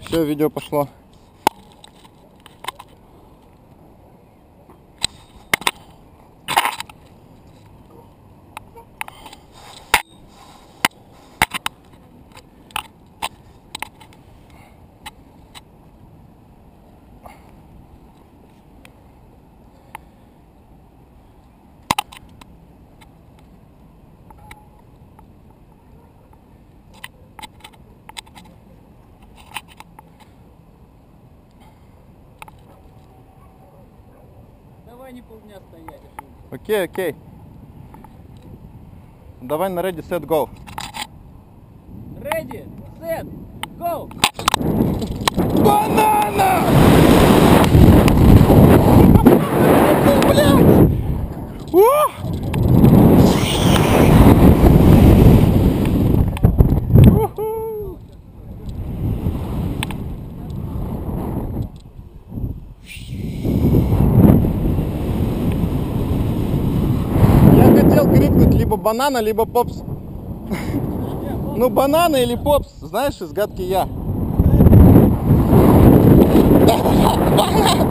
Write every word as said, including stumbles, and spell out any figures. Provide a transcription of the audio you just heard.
Все, видео пошло. Давай не полдня стоять. Окей, окей. Давай на ready, set, go. Ready, set, go! Банана! Блядь! О! Я хотел крикнуть либо банана, либо попс. Ну, банана или попс, знаешь, из гадки я. Банана!